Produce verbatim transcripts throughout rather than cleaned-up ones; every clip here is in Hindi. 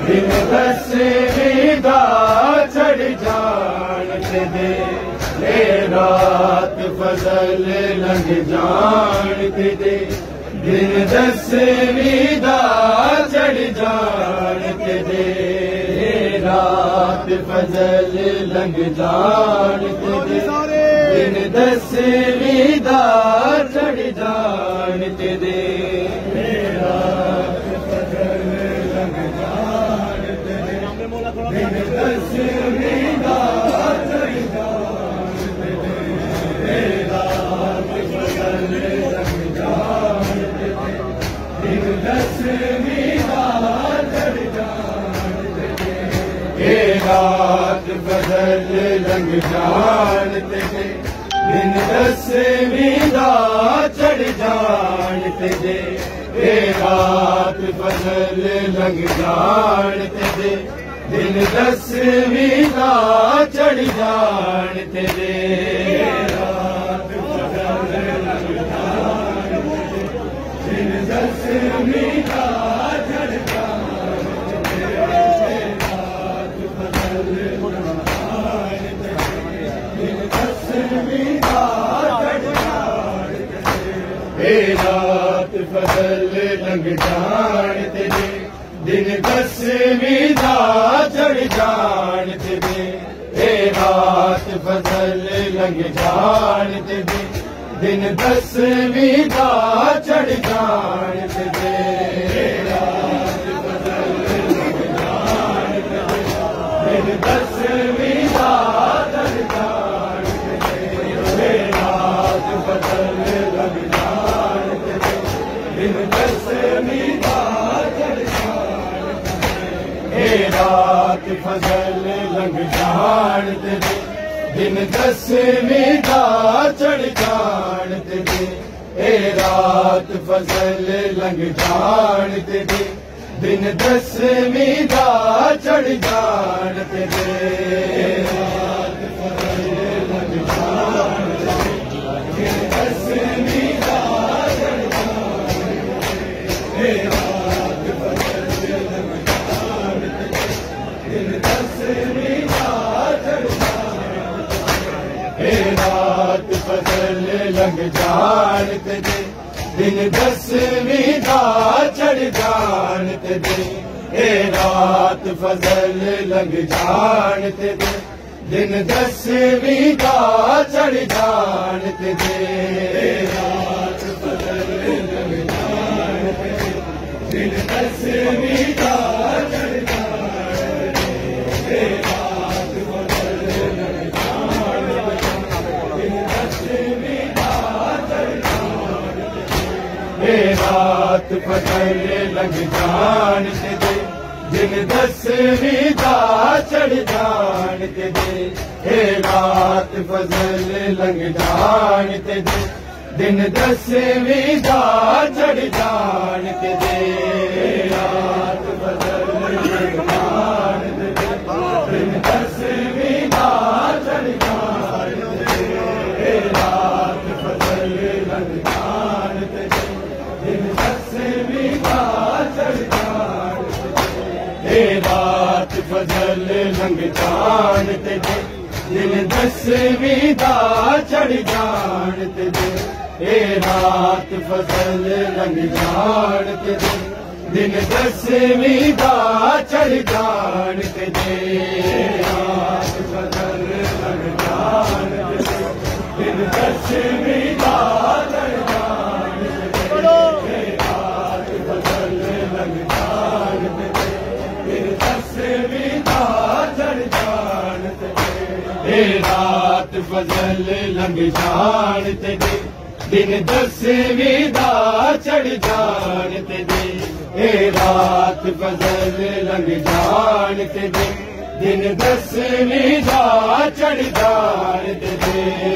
दिन दसवीं दा चढ़ जान ते दे ए रात फजल लंघ जान ते दे दिन दसवीं दा चढ़ जान ते दे रात फजल लंघ जान ते दे दिन दसवीं दा चढ़ जान ते दे रात फजल लंघ जान ते दे दिन दसवीं दा चढ़ जान ते दे रात फजल लंघ जान ते दे दिन दसवीं दा चढ़ जान ते दे ए रात फजल लंघ जान ते दे दिन दसवीं दा चढ़ जान ते दे ए रात फजल लंघ जान ते दे दिन दसवीं दा चढ़ जान ते दे रात फजल लंघ जान दिन दसवीं दा चढ़ जान ते दे रात फजल लंघ जान ते दिन दसवीं दा चढ़ जान ए रात फजल लंघ जान ते दे दिन दसवीं दा चढ़ जान ते दे ए रात फजल लंघ जान ते दे दिन दसवीं दा चढ़ जान ते दे रात फजल लंघ जान ते दे दिन दसवीं दा चढ़ जान ते दे रात फजल लंघ जान ते दे दिन दसवीं दा चढ़ जान ए रात फजल लंघ जान ते दे दिन दसवीं दा चढ़ जान ते दे ए रात फजल लंघ जान ते दे दिन दसवीं दा चढ़ जान ते दे रात फजल लंघ जान ते दे दिन दसवीं दा चढ़ जान ते दे रात फजल लंघ जान ते दे दिन दसवीं दा चढ़ जान ए रात फजल लंघ जान ते दे दिन दसवीं दा चढ़ जान ते दे ए रात फजल लंघ जान ते दे दिन दसवीं दा चढ़ जान ते दे रात फजल लंघ जान ते दे दिन दसवीं दा चढ़ जान ते दे रात फजल लंघ जान ते दे दिन दसवीं दा चढ़ जान ए रात फजल लंघ जान ते दे दिन दसवीं दा चढ़ जान ते दे ए रात फजल लंघ जान ते दे दिन दसवीं दा चढ़ जान ते दे रात फजल लंघ जान ते दे दिन दसवीं दा चढ़ जान ते दे रात फजल लंघ जान ते दे दिन दसवीं दा चढ़ जान ए रात फजल लंघ जान ते दे दिन दसवीं दा चढ़ जान ते दे ए रात फजल लंघ जान ते दे दिन दसवीं दा चढ़ जान ते दे रात फजल लंघ जान ते दे दिन दसवीं दा चढ़ जान ते दे रात फजल लंघ जान ते दे दिन दसवीं दा चढ़ जान ते दे ए रात फजल लंघ जान ते दे दिन दसवीं दा चढ़ जान ते दे ए रात फजल लंघ जान ते दे दिन दसवीं दा चढ़ जान ते दे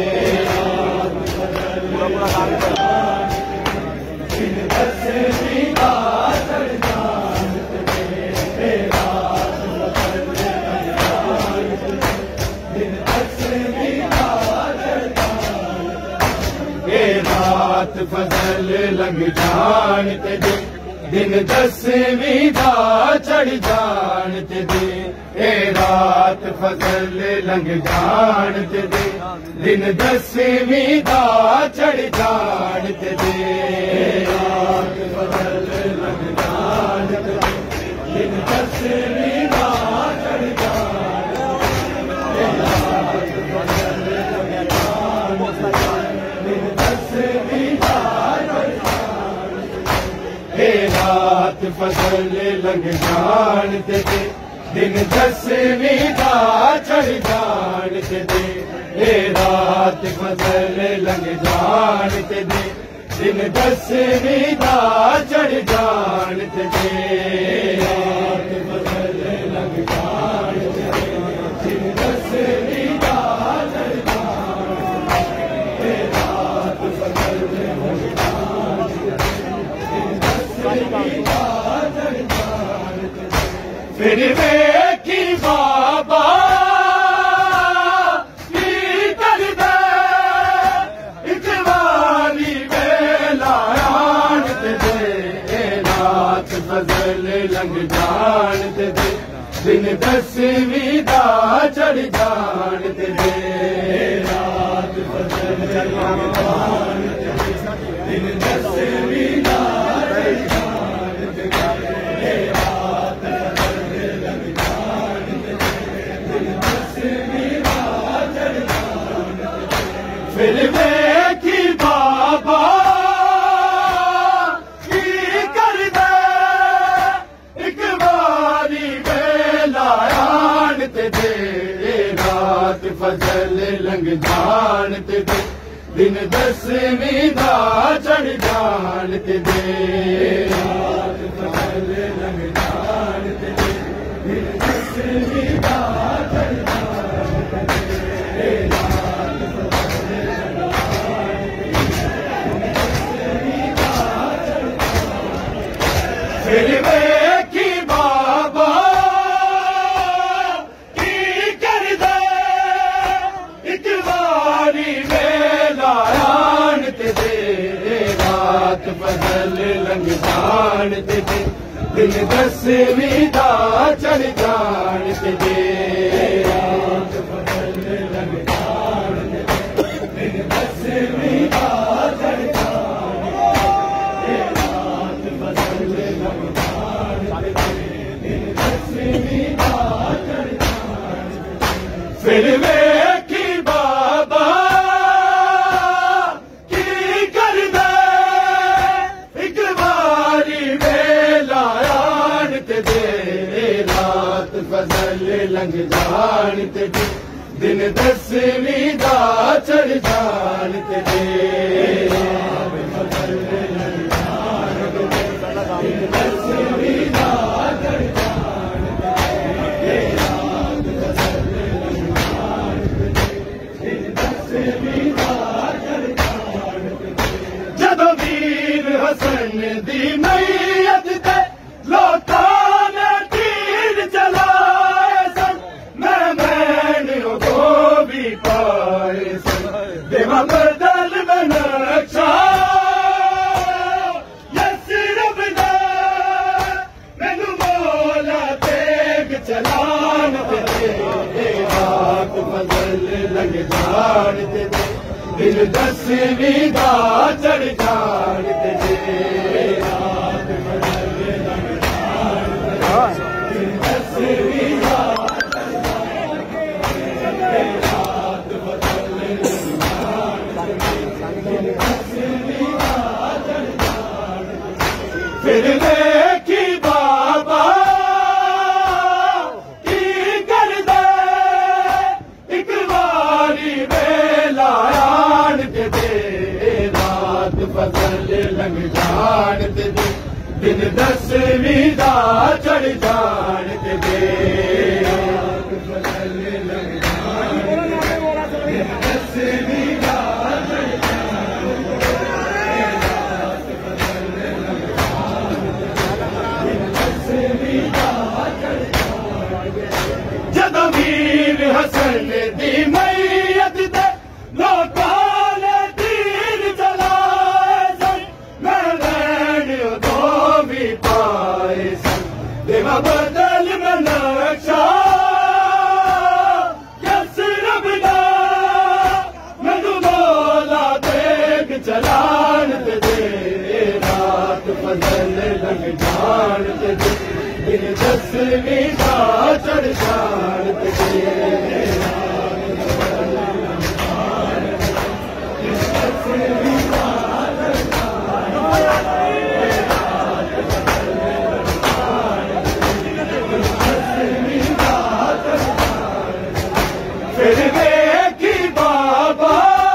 रात फजल लंघ जान दिन दसवीं दा चढ़ जान ते दे ए रात फजल लंघ जान ते दे दिन दसवीं दा चढ़ जान ए रात फजल लंघ जान ते दे दिन दसवीं दा चढ़ जान ते दे, ए रात फजल लंघ जान ते दे, दिन दसवीं दा चढ़ जान ते दे, रात फजल लंघ जान ते दे, दिन दसवीं दा चढ़ जान ते दे, रात फजल लंघ जान ते दे, दिन दसवीं दा चढ़ जान ते दे, रात फजल लंघ जान ते दे, दिन दसवीं दा चढ़ जान ते दे, ए रात फजल लंघ जान ते दे, दिन दसवीं दा चढ़ जान ते दे, रात फजल लंघ जान ते दे, दिन दसवीं दा चढ़ जान ते दे, रात फजल लंघ जान ते दे, दिन दसवीं दा चढ़ जान ते दे, फिर वेखी बाबा की कर दे, इक वारी वेला आन ते दे, ए रात फजल लंघ जान ते दे, दिन दसवीं दा चढ़ जान ते दे, रात फजल लंघ जान ते दे, दिन दसवीं दा चढ़ जान ते दे, रात फिर वेखी बाबा की कर दे, इक बारी वेला आन ते दे, रात फजल लंघ जान ते दे, दिन दसवीं दा चढ़ जान ते दे, रात फजल लंघ जान ते दे, दिन दसवीं दा चढ़ जान ते दे, रात फजल लंघ जान ते दे, फिर वेखी बाबा की कर दे, इक बारी वेला आन ते दे, रात फजल लंघ जान ते दे, दिन दसवीं दा चढ़ जान ते दे, रात फजल लंघ जान ते दे, दिन दसवीं दा चढ़ जान ते दे, रात फजल लंघ जान ते दे, दिन दसवीं दा चढ़ जान ते दे, फिर वेखी बाबा की कर दे, इक बारी वेला आन ते दे, रात फजल लंघ जान ते दे, दिन दसवीं दा चढ़ जान ते दे, रात फजल लंघ जान ते दे, दिन दसवीं दा चढ़ जान ते दे, रात फजल लंघ जान ते दे, दिन दसवीं दा चढ़ जान ते दे, जदों वीर हसन दी मैयत ते लोकां ने तीर चलाए सन, मैं मैंने उदो भी पाए सन, देवा बदल में नक्शा यसरब दा, मैनू मौला तेग चलान ते दे, रात फजल लंघ जान ते दे, दिन दसवीं दा चढ़ जान ते दे, रात फजल लंघ जान ते दे, दिन दसवीं दा चढ़ जान ते दे, रात फजल लंघ जान ते दे, दिन दसवीं दा चढ़ जान ते दे, फिर वेखी बाबा की कर दे, इक बारी वेला आन ते दे, रात फजल लंघ जान ते दे, दिन दसवीं दा चढ़ जान ते दे, रात फजल लंघ जान ते दे, दिन दसवीं दा चढ़ जान ते दे, रात फजल लंघ जान ते दे, दिन दसवीं दा चढ़ जान ते दे, जदों वीर हसन दी मैयत ते लोकां ने तीर चलाए सन, मैं लैन उदो भी चलान ते दे, रात फजल लंघ जान ते दे, दिन दसवीं दा चढ़ जान ते दे। फिर वेखी बाबा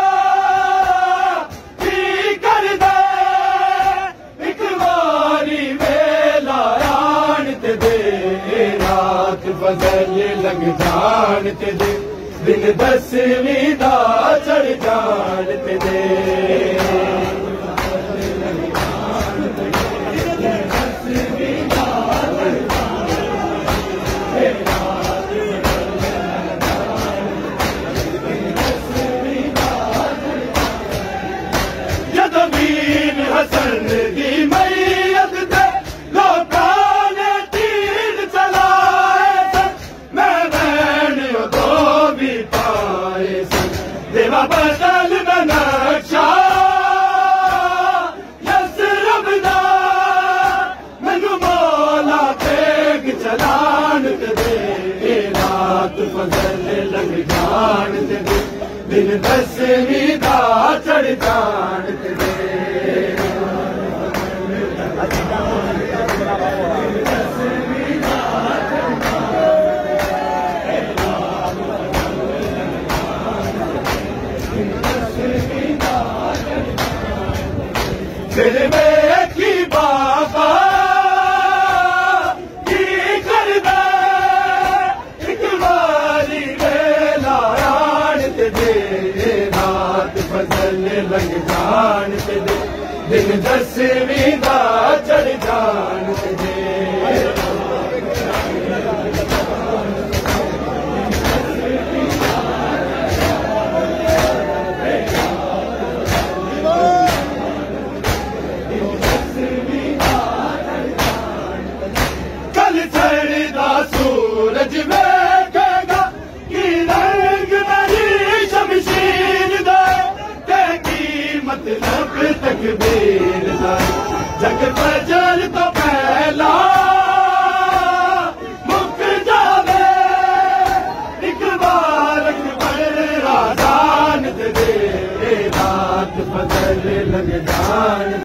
की कर दे, एक बारी वेला आन ते दे, रात फजल लंघ जान ते दे, दिन दसवीं दा चढ़ जान ते दे। वीर हसन दी मैयत ते लोकां ने तीर चलाए सन, मैं वैन दो भी पाए सन, देवा बदल में नक्शा यसरब दा, मैनू मौला तेग चलान ते दे, रात फजल लंघ जान ते दे, दिन दसवीं दा चढ़ जान ते दे। फिर वेखी बाबा की कर दे, एक बारी वेला आन ते दे, रात फजल लंघ जान ते दे, दिन दसवीं दा चढ़ जान ते दे। कल चढ़दा सूरज वेखेगा की रंग मेरी शमशीर दा, ते की मतलब तकबीर दा, जग फजर तो पहला मुक जावे, एक बार अकबर आजान ते दे, रात फजल लंघ जान